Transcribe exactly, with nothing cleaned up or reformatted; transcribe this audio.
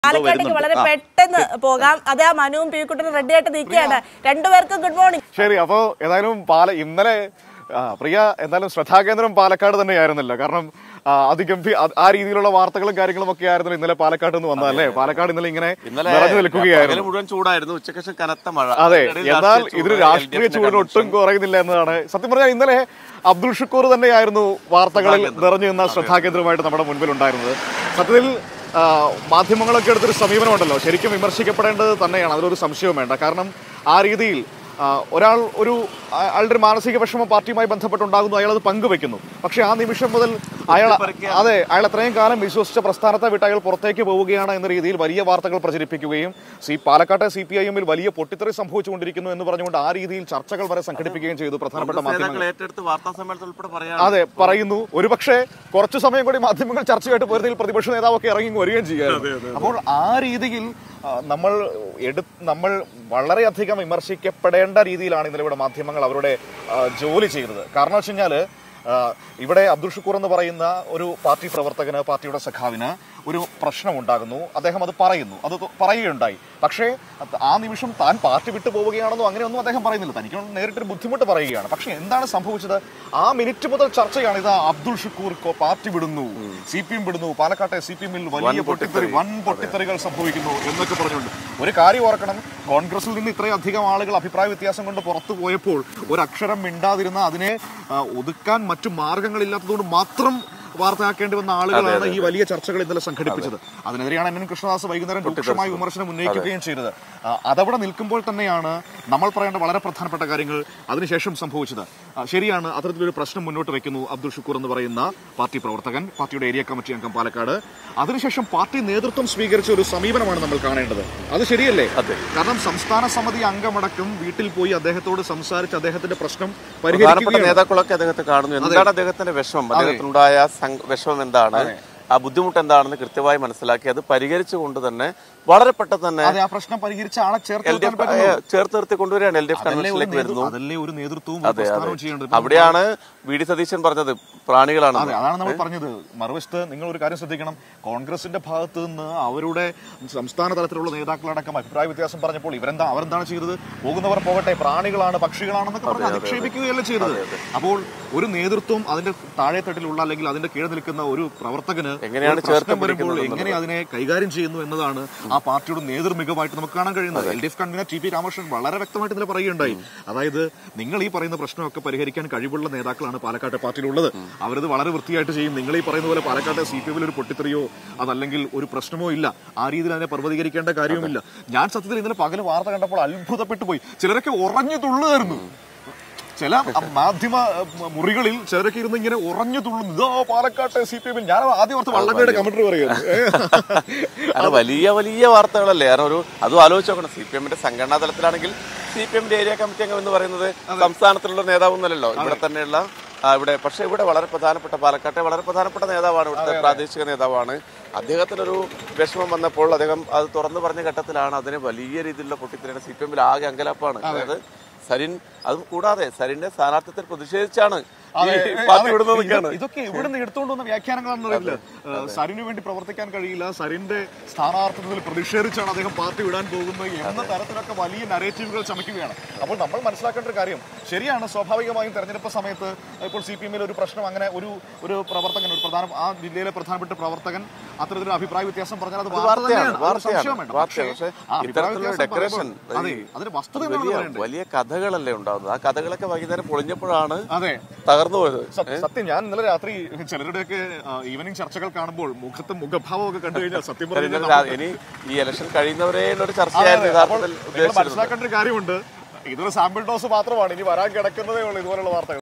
പാലക്കാട്ടേക്ക് വളരെ പെട്ടെന്ന് പോകാം. അതെ, ആ മനുവും പീക്കുട്ടനും റെഡി ആയിട്ട് നിൽക്കുകയാണ്. രണ്ടുപേർക്കും ഗുഡ് മോർണിംഗ്. ശരി, അപ്പോ ഏതായാലും പാല ഇന്നലെ പ്രിയ എന്തായാലും ശ്രദ്ധാകേന്ദ്രം പാലക്കാട് തന്നെയായിരുന്നല്ലോ. കാരണം അതിഗംഭീര ആ രീതിയിലുള്ള വാർത്തകളും കാര്യങ്ങളും ഒക്കെ ആയിരുന്നു ഇന്നലെ പാലക്കാട് നിന്ന് വന്നതല്ലേ. പാലക്കാട് ഇന്നലെ ഇങ്ങനെ നിറഞ്ഞു നിൽക്കുകയായിരുന്നു. മുഴുവൻ ചൂടായിരുന്നു, ഉച്ചയ്ക്ക് കനത്ത മഴ. അതെ, എന്നാൽ ഇതിന് രാഷ്ട്രീയ ചൂടിന് ഒട്ടും കുറയുന്നില്ല എന്നതാണ് സത്യം പറഞ്ഞാൽ. ഇന്നലെ അബ്ദുൾ ഷുക്കൂർ തന്നെയായിരുന്നു വാർത്തകളിൽ നിറഞ്ഞു നിന്ന ശ്രദ്ധാകേന്ദ്രമായിട്ട് നമ്മുടെ മുൻപിൽ ഉണ്ടായിരുന്നത്. സത്യത്തിൽ മാധ്യമങ്ങളൊക്കെ എടുത്തൊരു സമീപനമുണ്ടല്ലോ, ശരിക്കും വിമർശിക്കപ്പെടേണ്ടത് തന്നെയാണ്, അതിലൊരു സംശയവും വേണ്ട. കാരണം ആ രീതിയിൽ ഒരാൾ ഒരു അയാളുടെ ഒരു മാനസിക വിഷമം പാർട്ടിയുമായി ബന്ധപ്പെട്ടുണ്ടാകുന്നു, അയാൾ അത് പങ്കുവെക്കുന്നു. പക്ഷെ ആ നിമിഷം മുതൽ അയാൾ അതെ അയാൾ എത്രയും കാലം വിശ്വസിച്ച പ്രസ്ഥാനത്തെ വിട്ട് അയാൾ പുറത്തേക്ക് പോവുകയാണ് എന്ന രീതിയിൽ വലിയ വാർത്തകൾ പ്രചരിപ്പിക്കുകയും സി പാലക്കാട്ടെ സി പി ഐ എമ്മിൽ വലിയ പൊട്ടിത്തെറി സംഭവിച്ചുകൊണ്ടിരിക്കുന്നു എന്ന് പറഞ്ഞുകൊണ്ട് ആ രീതിയിൽ ചർച്ചകൾ വരെ സംഘടിപ്പിക്കുകയും ചെയ്തു പ്രധാനപ്പെട്ട മാധ്യമങ്ങൾ. അതെ, പറയുന്നു. ഒരുപക്ഷെ കുറച്ചു സമയം കൂടി മാധ്യമങ്ങൾ ചർച്ചയായിട്ട് പോരുന്നതിൽ പ്രതിപക്ഷ നേതാവൊക്കെ ഇറങ്ങി വരികയും ചെയ്യുകയാണ്. അപ്പോൾ ആ രീതിയിൽ നമ്മൾ എടു നമ്മൾ വളരെയധികം വിമർശിക്കപ്പെടേണ്ട രീതിയിലാണ് ഇന്നലെ ഇവിടെ മാധ്യമങ്ങൾ അവരുടെ ജോലി ചെയ്യുന്നത്. കാരണം വെച്ച് കഴിഞ്ഞാൽ ഇവിടെ അബ്ദുൾ ഷുക്കൂർ എന്ന് പറയുന്ന ഒരു പാർട്ടി പ്രവർത്തകന്, പാർട്ടിയുടെ സഖാവിന് ഒരു പ്രശ്നം ഉണ്ടാകുന്നു. അദ്ദേഹം അത് പറയുന്നു, അത് പറയുകയുണ്ടായി. പക്ഷേ ആ നിമിഷം താൻ പാർട്ടി വിട്ടു പോവുകയാണെന്നോ അങ്ങനെയൊന്നും അദ്ദേഹം പറയുന്നില്ല. തനിക്ക് നേരിട്ടൊരു ബുദ്ധിമുട്ട് പറയുകയാണ്. പക്ഷേ എന്താണ് സംഭവിച്ചത്? ആ മിനിറ്റ് മുതൽ ചർച്ചയാണ് ഇത് അബ്ദുൾ ഷുക്കൂർ പാർട്ടി വിടുന്നു, സി പി എം വിടുന്നു, പാലക്കാട്ടെ സി പി എമ്മിൽ വലിയ പൊട്ടിത്തെറി വൻ പൊട്ടിത്തെറികൾ സംഭവിക്കുന്നു എന്നൊക്കെ പറഞ്ഞുകൊണ്ട്. ഒരു കാര്യം ഓർക്കണം, കോൺഗ്രസിൽ നിന്ന് ഇത്രയും അധികം ആളുകൾ അഭിപ്രായ വ്യത്യാസം കൊണ്ട് പുറത്തു പോയപ്പോൾ ഒരക്ഷരം മിണ്ടാതിരുന്ന, അതിനെ ഒതുക്കാൻ മറ്റു മാർഗങ്ങളില്ലാത്തതുകൊണ്ട് മാത്രം വാർത്തയാക്കേണ്ടി വന്ന ആളുകളാണ് ഈ വലിയ ചർച്ചകൾ ഇന്നലെ സംഘടിപ്പിച്ചത്. അതിനെതിരെയാണ് എൻ എൻ കൃഷ്ണദാസ് വൈകുന്നേരം രൂക്ഷമായ വിമർശനം ഉന്നയിക്കുകയും ചെയ്തത്. അതവിടെ നിൽക്കുമ്പോൾ തന്നെയാണ് നമ്മൾ പറയേണ്ട വളരെ പ്രധാനപ്പെട്ട കാര്യങ്ങൾ അതിനുശേഷം സംഭവിച്ചത്. ശരിയാണ്, അത്തരത്തിലൊരു പ്രശ്നം മുന്നോട്ട് വയ്ക്കുന്നു അബ്ദുൾ ഷുക്കൂർ എന്ന് പറയുന്ന പാർട്ടി പ്രവർത്തകൻ, പാർട്ടിയുടെ ഏരിയ കമ്മിറ്റി അംഗം പാലക്കാട്. അതിനുശേഷം പാർട്ടി നേതൃത്വം സ്വീകരിച്ച ഒരു സമീപനമാണ് നമ്മൾ കാണേണ്ടത്. അത് ശരിയല്ലേ? കാരണം സംസ്ഥാന സമിതി അംഗമടക്കം വീട്ടിൽ പോയി അദ്ദേഹത്തോട് സംസാരിച്ച് അദ്ദേഹത്തിന്റെ പ്രശ്നം പരിഹരിക്കുകയാണ്. നേതാക്കളൊക്കെ അദ്ദേഹത്തെ കാണുന്നു. എന്താണ് അദ്ദേഹത്തിന്റെ വിഷമം, അദ്ദേഹത്തിനുണ്ടായ വിഷമം എന്താണ്, ആ ബുദ്ധിമുട്ട് എന്താണെന്ന് കൃത്യമായി മനസ്സിലാക്കി അത് പരിഹരിച്ചുകൊണ്ട് തന്നെ വളരെ പെട്ടെന്ന് തന്നെ ആ പ്രശ്നം പരിഹരിച്ച ആളെ ചേർത്ത് നിർത്തി കൊണ്ടുവരികയാണ്. എൽ ഡി എഫ് കൺവെൻഷനിലേക്ക് വരുന്നു. അതെ, അവിടെയാണ് വി ഡി സതീശൻ പറഞ്ഞത് പ്രാണികളാണ്. അതാണ് നമ്മൾ പറഞ്ഞത്. മറുവശത്ത് നിങ്ങൾ ഒരു കാര്യം ശ്രദ്ധിക്കണം, കോൺഗ്രസിന്റെ ഭാഗത്ത് നിന്ന് അവരുടെ സംസ്ഥാന തലത്തിലുള്ള നേതാക്കളടക്കം അഭിപ്രായ വ്യത്യാസം പറഞ്ഞപ്പോൾ ഇവരെന്താ അവരെന്താണ് ചെയ്തത്? പോകുന്നവർ പോകട്ടെ, പ്രാണികളാണ്, പക്ഷികളാണെന്നൊക്കെ പറഞ്ഞ് അധിക്ഷേപിക്കുകയല്ല ചെയ്തത്. അപ്പോൾ ഒരു നേതൃത്വം അതിന്റെ താഴെത്തട്ടിലുള്ള അല്ലെങ്കിൽ അതിന്റെ കീഴെ നിൽക്കുന്ന ഒരു പ്രവർത്തകന് എങ്ങനെയാണ് ചേർത്ത് വരുമ്പോൾ എങ്ങനെ അതിനെ കൈകാര്യം ചെയ്യുന്നു എന്നതാണ് ആ പാർട്ടിയുടെ നേതൃമികവായിട്ട് നമുക്ക് കാണാൻ കഴിയുന്നത്. L D F convenor T P Ramakrishnan വളരെ വ്യക്തമായിട്ട് ഇന്നലെ പറയുകയുണ്ടായി. അതായത് നിങ്ങൾ ഈ പറയുന്ന പ്രശ്നമൊക്കെ പരിഹരിക്കാൻ കഴിവുള്ള നേതാക്കളാണ് പാലക്കാട്ടെ പാർട്ടിയിലുള്ളത്. അവരത് വളരെ വൃത്തിയായിട്ട് ചെയ്യും. നിങ്ങൾ ഈ പറയുന്ന പോലെ പാലക്കാട്ടെ സി പി എമ്മിൽ ഒരു പൊട്ടിത്തെറിയോ അതല്ലെങ്കിൽ ഒരു പ്രശ്നമോ ഇല്ല. ആ രീതിയിൽ അതിനെ പർവ്വതീകരിക്കേണ്ട കാര്യവുമില്ല. ഞാൻ സത്യത്തിൽ ഇന്നലെ പകൽ വാർത്ത കണ്ടപ്പോൾ അത്ഭുതപ്പെട്ടു പോയി. ചിലരൊക്കെ ഉറഞ്ഞു തുള്ളുകയായിരുന്നു. ചില മാധ്യമ മുറികളിൽ ചിലരൊക്കെ ഇരുന്ന് ഇങ്ങനെ ഉറഞ്ഞു തുള്ളുന്നു, ഇതോ പാലക്കാട്ടെ സി പി എമ്മിൽ. ഞാൻ ആദ്യം ഓർത്ത് വള്ളംകയുടെ കമന്ററി പറയുന്നത് വലിയ വലിയ വാർത്തകളല്ലേ. കാരണം ഒരു അതും ആലോചിച്ച് നോക്കണം. സി പി എമ്മിന്റെ സംഘടനാ തലത്തിലാണെങ്കിൽ സി പി എമ്മിന്റെ ഏരിയ കമ്മിറ്റി അംഗം എന്ന് പറയുന്നത് സംസ്ഥാനത്തിലുള്ള നേതാവൊന്നുമല്ലല്ലോ, ഇവിടെ തന്നെയുള്ള ഇവിടെ. പക്ഷേ ഇവിടെ വളരെ പ്രധാനപ്പെട്ട പാലക്കാട്ടെ വളരെ പ്രധാനപ്പെട്ട നേതാവാണ്, ഇവിടുത്തെ പ്രാദേശിക നേതാവാണ്. അദ്ദേഹത്തിനൊരു വിഷമം വന്നപ്പോൾ അദ്ദേഹം അത് തുറന്നു പറഞ്ഞ ഘട്ടത്തിലാണ് അതിന് വലിയ രീതിയിലുള്ള പൊട്ടിത്തെറിയാണ്. സി പി എമ്മിൽ ആകെ അങ്കലാപ്പാണ്. അതായത് സരിൻ, അതും കൂടാതെ സരിന്റെ സ്ഥാനാർത്ഥിത്വത്തിൽ പ്രതിഷേധിച്ചാണ് ഇതൊക്കെ ഇവിടെ നിന്ന് എടുത്തുകൊണ്ടുവന്ന വ്യാഖ്യാനങ്ങളാണെന്ന് അറിയില്ല. സരിന് വേണ്ടി പ്രവർത്തിക്കാൻ കഴിയില്ല, സരിന്റെ സ്ഥാനാർത്ഥിത്വത്തിൽ പ്രതിഷേധിച്ചാണ് അദ്ദേഹം പാർട്ടി വിടാൻ പോകുന്നത് എന്ന തരത്തിലൊക്കെ വലിയ നരേറ്റീവുകൾ ചമയ്ക്കുകയാണ്. അപ്പോൾ നമ്മൾ മനസ്സിലാക്കേണ്ട ഒരു കാര്യം ശരിയാണ്, സ്വാഭാവികമായും തെരഞ്ഞെടുപ്പ് സമയത്ത് ഇപ്പോൾ സി പി എമ്മിൽ ഒരു പ്രശ്നം അങ്ങനെ ഒരു ഒരു പ്രവർത്തകൻ, ഒരു പ്രധാന ആ ജില്ലയിലെ പ്രധാനപ്പെട്ട പ്രവർത്തകൻ അത്തരത്തിലൊരു അഭിപ്രായ വ്യത്യാസം പറഞ്ഞാൽ അത് വലിയ കഥകളല്ലേ ഉണ്ടാവുന്നത്. ആ കഥകളൊക്കെ വൈകുന്നേരം പൊളിഞ്ഞപ്പോഴാണ് തകർന്നു പോയത്. സത്യം, ഞാൻ ഇന്നലെ രാത്രി ചിലരുടെയൊക്കെ ഈവനിങ് ചർച്ചകൾ കാണുമ്പോൾ മുഖത്ത് മുഖഭാവം ഒക്കെ കണ്ടു കഴിഞ്ഞാൽ സത്യം പറഞ്ഞാൽ ഇനി ഈ ഇലക്ഷൻ കഴിയുന്നവരെയുള്ള ഒരു ചർച്ചയായിരുന്നു. മനസ്സിലാക്കേണ്ട ഒരു കാര്യമുണ്ട്, ഇതൊരു സാമ്പിൾ ഡോസ് മാത്രമാണ്, ഇനി വരാൻ കിടക്കുന്നതേ ഉള്ളൂ ഇതുപോലുള്ള വാർത്തകൾ.